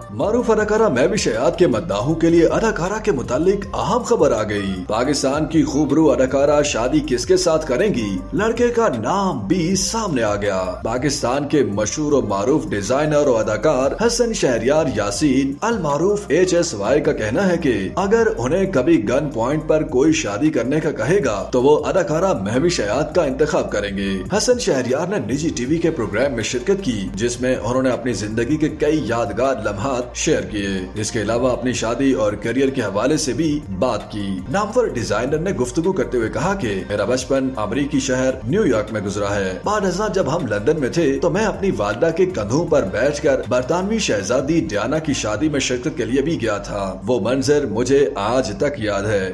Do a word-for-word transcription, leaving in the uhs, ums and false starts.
मारूफ अदाकारा महवी शयाद के मद्दाहों के लिए अदाकारा के मुतालिक अहम खबर आ गई। पाकिस्तान की खूबरू अदाकारा शादी किसके साथ करेंगी, लड़के का नाम भी सामने आ गया। पाकिस्तान के मशहूर और मारूफ डिजाइनर और अदाकार हसन शहरयार यासीन अल मारूफ एच एस वाई का कहना है कि अगर उन्हें कभी गन पॉइंट पर कोई शादी करने का कहेगा तो वो अदाकारा महवी शयाद का इंतखाब करेंगे। हसन शहरयार ने निजी टीवी के प्रोग्राम में शिरकत की, जिसमें उन्होंने अपनी जिंदगी के कई यादगार लम्हात शेयर किए। इसके अलावा अपनी शादी और करियर के हवाले से भी बात की। नामवर डिजाइनर ने गुफ्तगू करते हुए कहा कि मेरा बचपन अमरीकी शहर न्यूयॉर्क में गुजरा है। बाद अज़ां जब हम लंदन में थे तो मैं अपनी वालिदा के कंधों पर बैठकर बरतानवी शहजादी डियाना की शादी में शिरकत के लिए भी गया था। वो मंजर मुझे आज तक याद है।